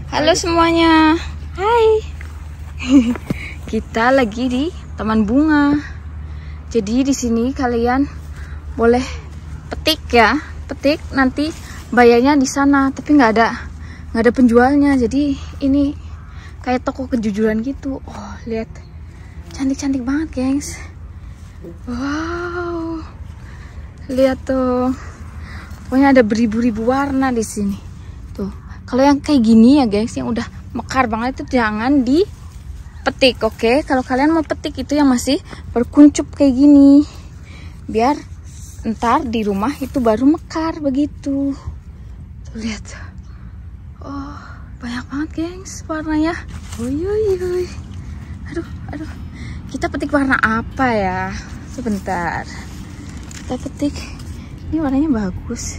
Halo semuanya, hai. Kita lagi di taman bunga. Jadi di sini kalian boleh petik ya, petik. Nanti bayarnya di sana, tapi nggak ada penjualnya. Jadi ini kayak toko kejujuran gitu. Oh lihat, cantik-cantik banget, gengs. Wow, lihat tuh. Pokoknya ada beribu-ribu warna di sini. Tuh. Kalau yang kayak gini ya guys, yang udah mekar banget itu jangan dipetik, oke? Kalau kalian mau petik itu yang masih berkuncup kayak gini, biar ntar di rumah itu baru mekar begitu. Tuh lihat, oh banyak banget gengs warnanya. Uy. Aduh. Kita petik warna apa ya? Sebentar, kita petik. Ini warnanya bagus.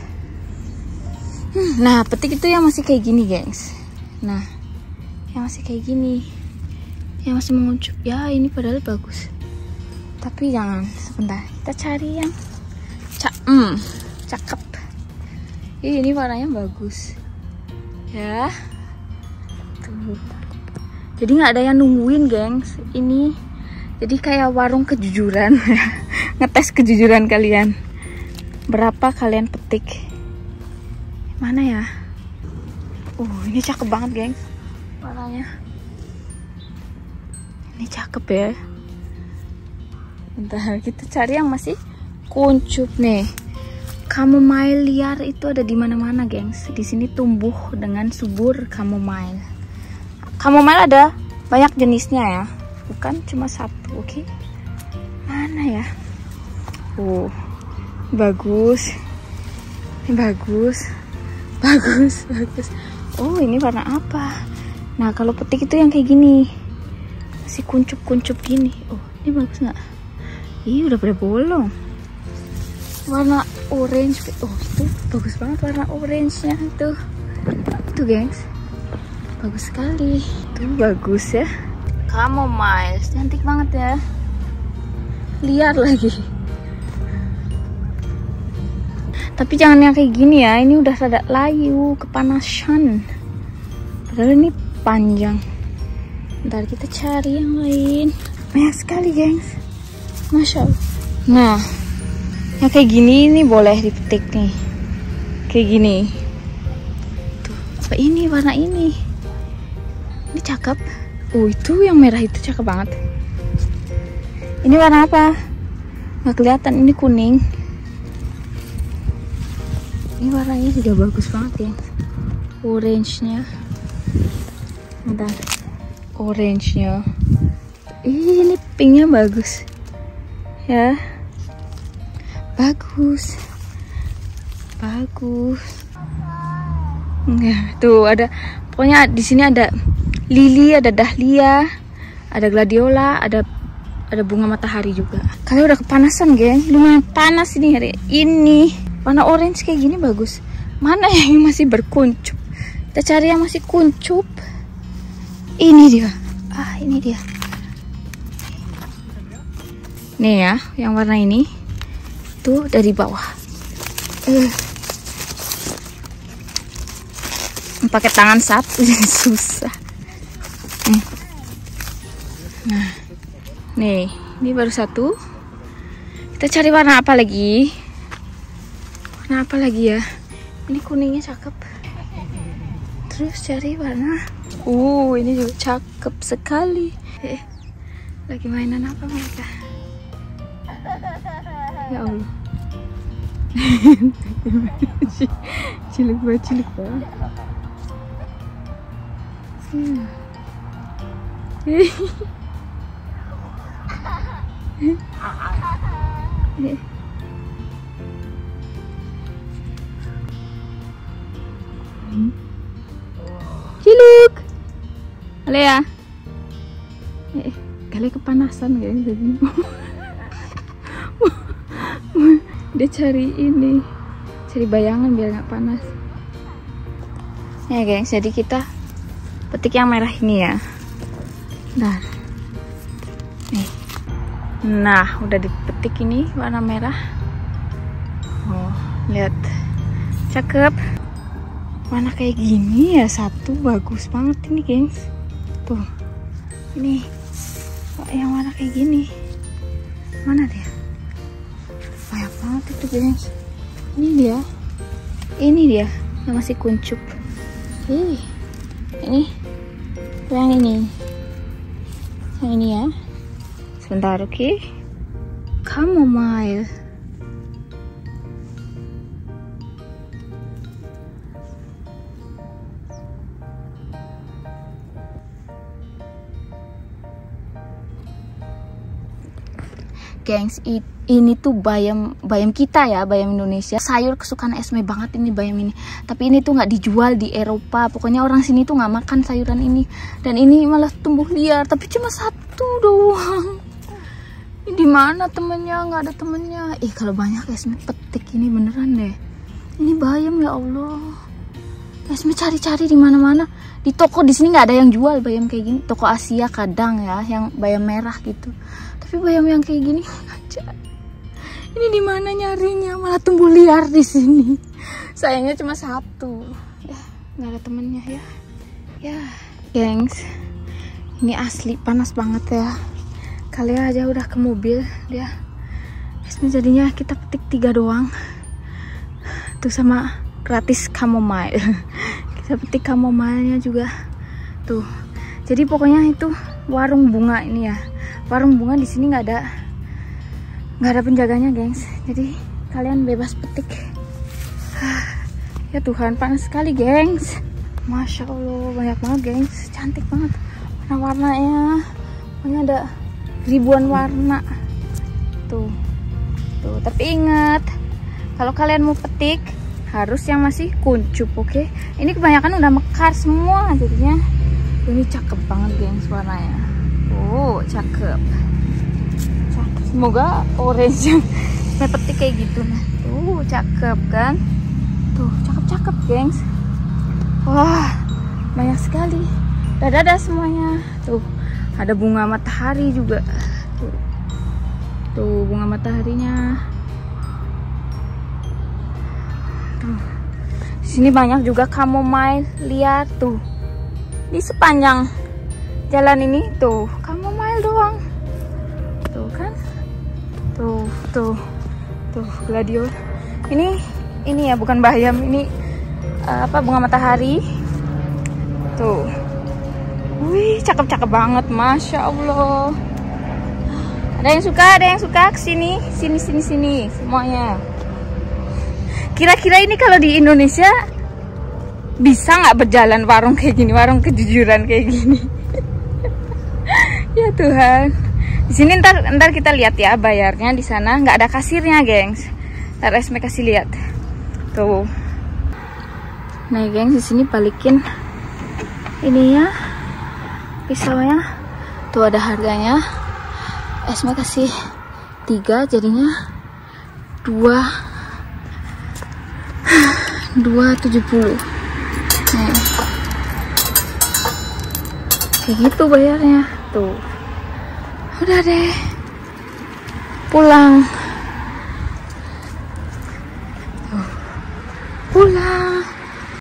Nah, petik itu yang masih kayak gini, gengs. Nah, yang masih kayak gini, yang masih menguncup. Ya, ini padahal bagus. Tapi jangan, sebentar. Kita cari yang cakep. Ini warnanya bagus. Ya. Tuh. Jadi nggak ada yang nungguin, gengs. Ini jadi kayak warung kejujuran. Ngetes kejujuran kalian. Berapa kalian petik? Mana ya? Ini cakep banget, gengs. Warnanya. Ini cakep ya. Bentar, kita cari yang masih kuncup nih. Chamomile liar itu ada di mana-mana, gengs. Di sini tumbuh dengan subur chamomile. Chamomile ada banyak jenisnya ya. Bukan cuma satu, oke? Mana ya? Bagus. Ini bagus. Oh, ini warna apa? Nah, kalau petik itu yang kayak gini, masih kuncup-kuncup gini. Oh, ini bagus nggak? Ih, udah pada bolong. Warna orange. Oh, itu bagus banget warna orange-nya itu. Itu, gengs. Bagus sekali. Itu bagus ya. Chamomile, cantik banget ya. Liar lagi. Tapi jangan yang kayak gini ya, ini udah rada layu, kepanasan. Padahal ini panjang. Ntar kita cari yang lain. Banyak sekali, gengs. Masya Allah. Nah, yang kayak gini ini boleh dipetik nih. Kayak gini. Tuh, apa ini warna ini? Ini cakep. Itu yang merah itu cakep banget. Ini warna apa? Nggak kelihatan, ini kuning. Ini warnanya juga bagus banget ya. Orange-nya. Bentar. Orange-nya. Ini pink-nya bagus. Ya. Bagus. Nah, tuh ada, pokoknya di sini ada lili, ada dahlia, ada gladiola, ada bunga matahari juga. Kalian udah kepanasan, geng? Lumayan panas ini hari ini. Warna orange kayak gini bagus. Mana yang masih berkuncup? Kita cari yang masih kuncup. Ini dia. Ini dia. Nih ya, yang warna ini. Tuh dari bawah. Pakai tangan satu jadi susah. Nah. Nih, ini baru satu. Kita cari warna apa lagi? Warna apa lagi ya? Ini kuningnya cakep. Terus cari warna. Ini juga cakep sekali. Lagi mainan apa mereka? Ya Allah. Cilik banget. Ciluk. Alea. Kalian kepanasan guys jadi. Dia cari ini. Cari bayangan biar nggak panas. Ya guys, jadi kita petik yang merah ini ya. Nah, udah dipetik ini warna merah. Oh, lihat. Cakep. Mana kayak gini ya, satu bagus banget ini gengs. Tuh ini yang warna kayak gini, mana dia, banyak banget itu gengs. Ini dia yang masih kuncup. Ini yang ini ya, sebentar. Oke. Chamomile. Gengs, ini tuh bayam kita ya, bayam Indonesia. Sayur kesukaan Esme banget ini bayam ini. Tapi ini tuh nggak dijual di Eropa. Pokoknya orang sini tuh nggak makan sayuran ini. Dan ini malah tumbuh liar. Tapi cuma satu doang. Ini di mana temennya? Nggak ada temennya. Kalau banyak Esme petik ini beneran deh. Ini bayam ya Allah. Esme cari-cari di mana-mana. Di toko di sini nggak ada yang jual bayam kayak gini. Toko Asia kadang ya, yang bayam merah gitu. Tapi bayam yang kayak gini aja. Ini di mana nyarinya? Malah tumbuh liar di sini. Sayangnya cuma satu. Ya, nggak ada temennya ya. Ya, gengs. Ini asli panas banget ya. Kalian aja udah ke mobil dia. Ini jadinya kita petik 3 doang. Tuh sama gratis chamomile. Kita petik chamomile-nya juga. Tuh. Jadi pokoknya itu warung bunga ini ya. Warung bunga di sini nggak ada penjaganya, gengs. Jadi kalian bebas petik. Ya Tuhan, panas sekali, gengs. Masya Allah, banyak banget, gengs. Cantik banget warna-warnanya. Pokoknya ada ribuan warna. Tuh. Tapi ingat, kalau kalian mau petik harus yang masih kuncup, oke? Ini kebanyakan udah mekar semua, jadinya ini cakep banget, gengs, warnanya. Oh, cakep. Semoga orange yang saya petik kayak gitu nah. Tuh, cakep kan? Tuh, cakep-cakep, gengs. Wah, banyak sekali. Dadah semuanya. Tuh, ada bunga matahari juga. Tuh, bunga mataharinya. Tuh. Di sini banyak juga chamomile liar tuh. Di sepanjang jalan ini tuh chamomile doang. Tuh kan? Tuh gladiolus. Ini ya, bukan bayam, ini bunga matahari. Tuh. Wih, cakep-cakep banget, Masya Allah. Ada yang suka kesini, sini semuanya. Kira-kira ini kalau di Indonesia bisa nggak berjalan warung kayak gini, warung kejujuran kayak gini? Ya Tuhan. Di sini ntar kita lihat ya bayarnya di sana, nggak ada kasirnya, gengs. Ntar Esme kasih lihat. Tuh. Nah, gengs, di sini balikin ini ya, pisaunya. Tuh ada harganya. Esme kasih 3, jadinya 2,70. Nih. Kayak gitu bayarnya. Tuh. Udah deh. Pulang.